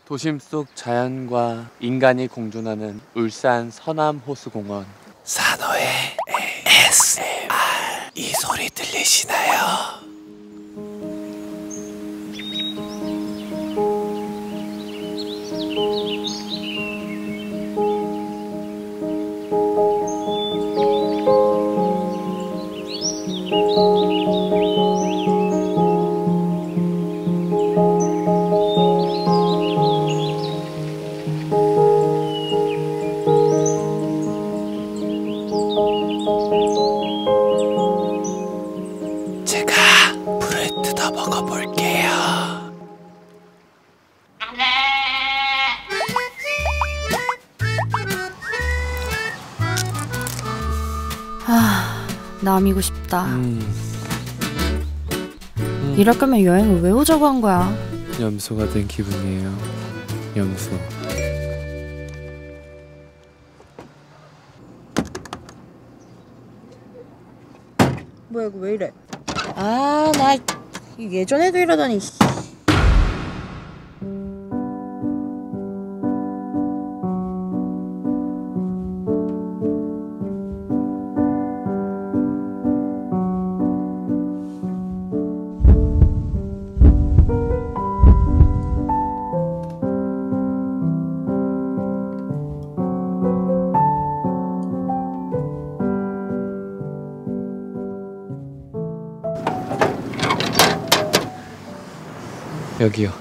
도심 속 자연과 인간이 공존하는 울산 서남호수공원. 산호의 ASMR. 이 소리 들리시나요? 제가 불을 뜯어 먹어볼게요. 남이고 싶다. 이럴 거면 여행을 왜 오자고 한 거야? 염소가 된 기분이에요. 염소. 뭐야 이거 왜 이래? 아, 나 예전에도 이러더니. 여기요.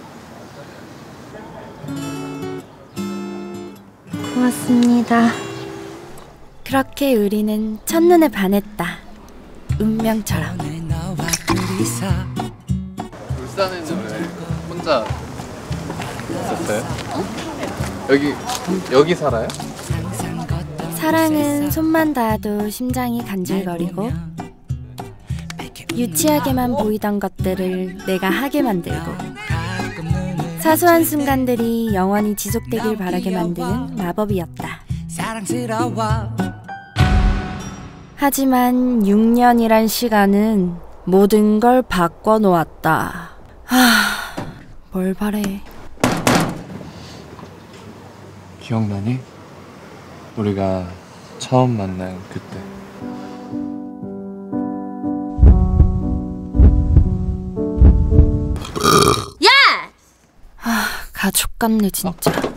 고맙습니다. 그렇게 우리는 첫눈에 반했다. 운명처럼. 울산에는 왜 혼자 있었어요? 여기 살아요? 사랑은 손만 닿아도 심장이 간질거리고 유치하게만 보이던 것들을 내가 하게 만들고 사소한 순간들이 영원히 지속되길 바라게 만드는 마법이었다. 하지만 6년이란 시간은 모든 걸 바꿔놓았다. 뭘 바래. 기억나니? 우리가 처음 만난 그때. 가족 같네 진짜.